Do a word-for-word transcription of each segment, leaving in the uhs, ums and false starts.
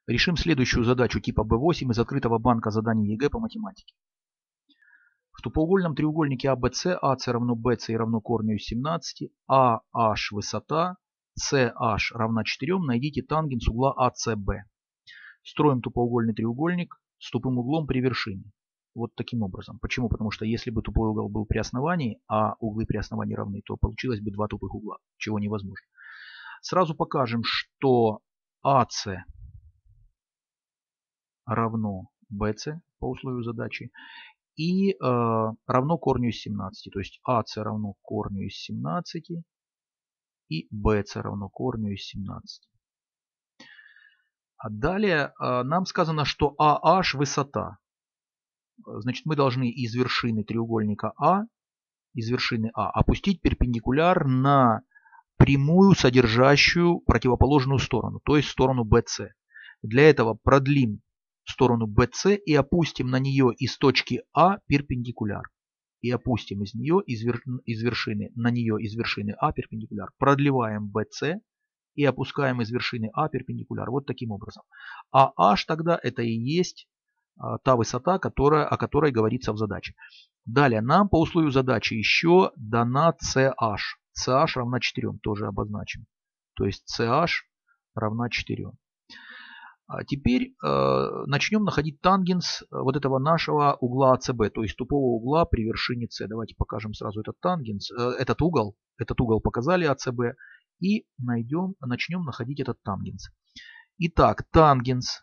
Решим следующую задачу типа бэ восемь из открытого банка заданий ЕГЭ по математике. В тупоугольном треугольнике а бэ цэ АС равно бэ цэ равно корню из семнадцати, а аш высота, си аш равна четырем, найдите тангенс угла а цэ бэ. Строим тупоугольный треугольник с тупым углом при вершине. Вот таким образом. Почему? Потому что если бы тупой угол был при основании, а углы при основании равны, то получилось бы два тупых угла, чего невозможно. Сразу покажем, что а цэ равно бэ цэ по условию задачи и э, равно корню из семнадцати. То есть а цэ равно корню из семнадцати и бэ цэ равно корню из семнадцати. А далее э, нам сказано, что а аш высота. Значит, мы должны из вершины треугольника А, из вершины А, опустить перпендикуляр на прямую, содержащую противоположную сторону, то есть сторону бэ цэ. Для этого продлим сторону бэ цэ и опустим на нее из точки А перпендикуляр. И опустим из нее, из, вер, из вершины, на нее из вершины А перпендикуляр. Продлеваем бэ цэ и опускаем из вершины А перпендикуляр. Вот таким образом. А аш тогда это и есть а, та высота, которая, о которой говорится в задаче. Далее нам по условию задачи еще дана си аш. си аш равна четырем, тоже обозначим. То есть си аш равна четырем. А теперь э, начнем находить тангенс вот этого нашего угла а цэ бэ, то есть тупого угла при вершине С. Давайте покажем сразу этот тангенс, э, этот угол. Этот угол показали а цэ бэ и найдем, начнем находить этот тангенс. Итак, тангенс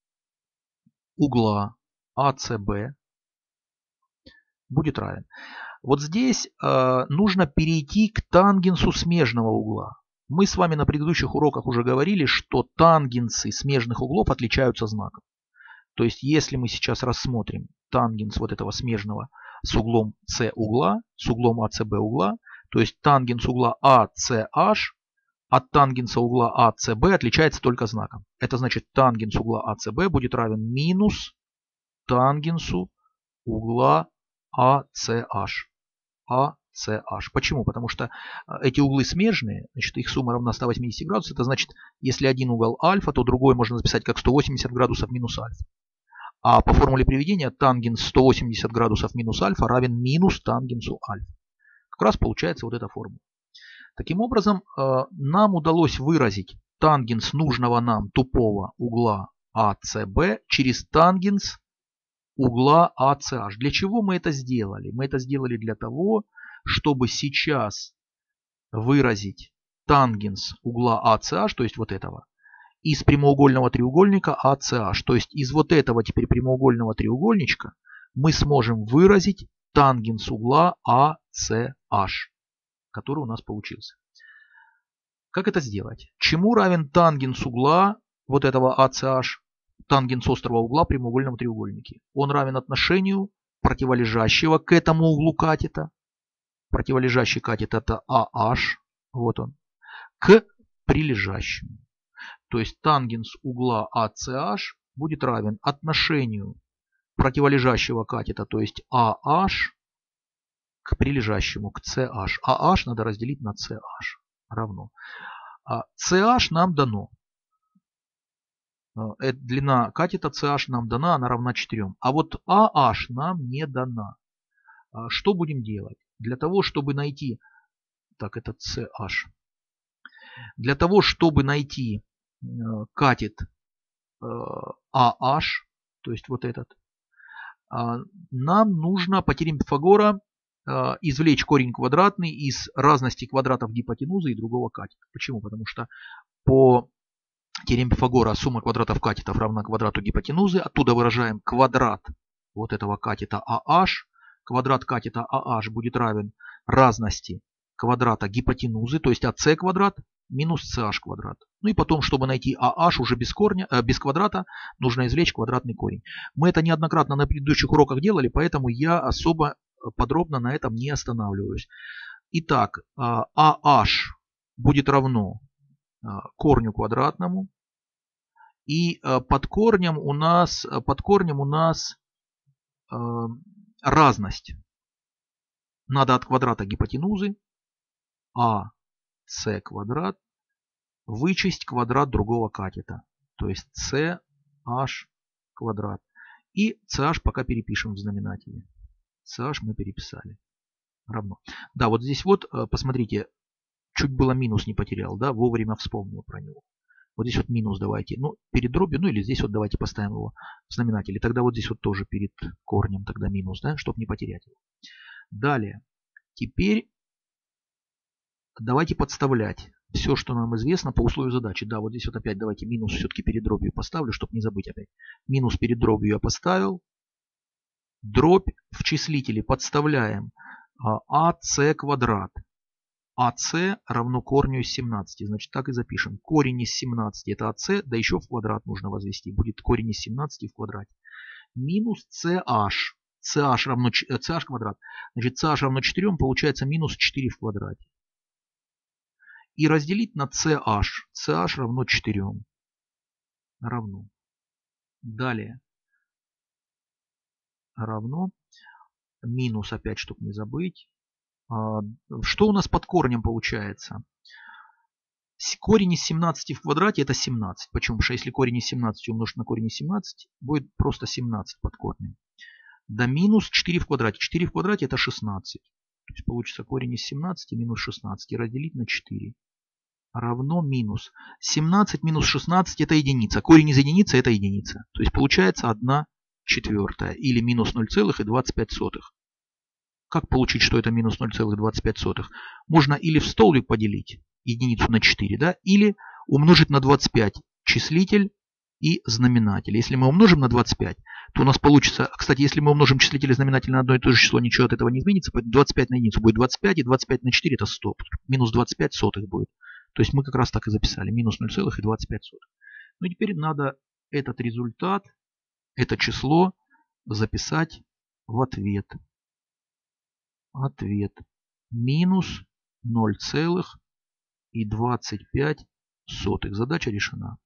угла а цэ бэ будет равен. Вот здесь э, нужно перейти к тангенсу смежного угла. Мы с вами на предыдущих уроках уже говорили, что тангенсы смежных углов отличаются знаком. То есть, если мы сейчас рассмотрим тангенс вот этого смежного с углом С угла, с углом а цэ бэ угла, то есть тангенс угла а цэ аш от тангенса угла а цэ бэ отличается только знаком. Это значит, тангенс угла а цэ бэ будет равен минус тангенсу угла а цэ аш. а цэ аш. Почему? Потому что эти углы смежные, значит, их сумма равна ста восьмидесяти градусам. Это значит, если один угол альфа, то другой можно записать как сто восемьдесят градусов минус альфа. А по формуле приведения тангенс сто восемьдесят градусов минус альфа равен минус тангенсу альфа. Как раз получается вот эта формула. Таким образом, нам удалось выразить тангенс нужного нам тупого угла а цэ бэ через тангенс угла а цэ аш. Для чего мы это сделали? Мы это сделали для того, чтобы сейчас выразить тангенс угла а цэ аш, то есть вот этого, из прямоугольного треугольника а цэ аш. То есть из вот этого теперь прямоугольного треугольничка мы сможем выразить тангенс угла а цэ аш, который у нас получился. Как это сделать? Чему равен тангенс угла вот этого а цэ аш? Тангенс острого угла в прямоугольном треугольнике. Он равен отношению противолежащего к этому углу катета. Противолежащий катет это а аш, вот он, к прилежащему. То есть тангенс угла а цэ аш будет равен отношению противолежащего катета, то есть а аш, к прилежащему, к си аш. а аш надо разделить на си аш равно. си аш нам дано. Длина катета си аш нам дана, она равна четырем. А вот а аш нам не дана. Что будем делать? Для того, чтобы найти... Так, это си аш. Для того, чтобы найти катет а аш, то есть вот этот, нам нужно по теореме Пифагора извлечь корень квадратный из разности квадратов гипотенузы и другого катета. Почему? Потому что по теореме Пифагора сумма квадратов катетов равна квадрату гипотенузы. Оттуда выражаем квадрат вот этого катета а аш. Квадрат катета а аш будет равен разности квадрата гипотенузы, то есть АС квадрат минус си аш квадрат. Ну и потом, чтобы найти а аш уже без, корня, э, без квадрата, нужно извлечь квадратный корень. Мы это неоднократно на предыдущих уроках делали, поэтому я особо подробно на этом не останавливаюсь. Итак, а аш будет равно корню квадратному. И под корнем у нас, под корнем у нас э, разность. Надо от квадрата гипотенузы АС квадрат вычесть квадрат другого катета. То есть С h квадрат. И ch пока перепишем в знаменателе. ch мы переписали. Равно. Да, вот здесь вот, посмотрите, чуть было минус не потерял, да, вовремя вспомнил про него. Вот здесь вот минус давайте, ну, перед дробью, ну или здесь вот давайте поставим его в знаменателе. Тогда вот здесь вот тоже перед корнем тогда минус, да, чтобы не потерять его. Далее, теперь давайте подставлять все, что нам известно по условию задачи. Да, вот здесь вот опять давайте минус все-таки перед дробью поставлю, чтобы не забыть опять. Минус перед дробью я поставил. Дробь в числителе подставляем АС квадрат. АС равно корню из семнадцати. Значит, так и запишем. Корень из семнадцати это АС, да еще в квадрат нужно возвести. Будет корень из семнадцати в квадрате. Минус CH. CH равно CH квадрат. Значит, CH равно четырем, получается минус четыре в квадрате. И разделить на CH. CH равно четырем. Равно. Далее. Равно. Минус опять, чтобы не забыть. Что у нас под корнем получается? Корень из семнадцати в квадрате это семнадцать. Почему? Потому что если корень из семнадцати умножить на корень из семнадцати, будет просто семнадцать под корнем. Да минус четыре в квадрате. четыре в квадрате это шестнадцать. То есть получится корень из семнадцати минус шестнадцать. И разделить на четыре. Равно минус. семнадцать минус шестнадцать это единица. Корень из единицы это единица. То есть получается одна четвертая. Или минус ноль целых двадцать пять сотых. Как получить, что это минус ноль целых двадцать пять сотых? Можно или в столбик поделить единицу на четыре, да, или умножить на двадцать пять числитель и знаменатель. Если мы умножим на двадцать пять, то у нас получится, кстати, если мы умножим числитель и знаменатель на одно и то же число, ничего от этого не изменится, поэтому двадцать пять на единицу будет двадцать пять, и двадцать пять на четыре это сто. Минус двадцать пять сотых будет. То есть мы как раз так и записали. Минус ноль целых двадцать пять сотых. Ну и теперь надо этот результат, это число записать в ответ. Ответ. Минус ноль целых двадцать пять сотых. Задача решена.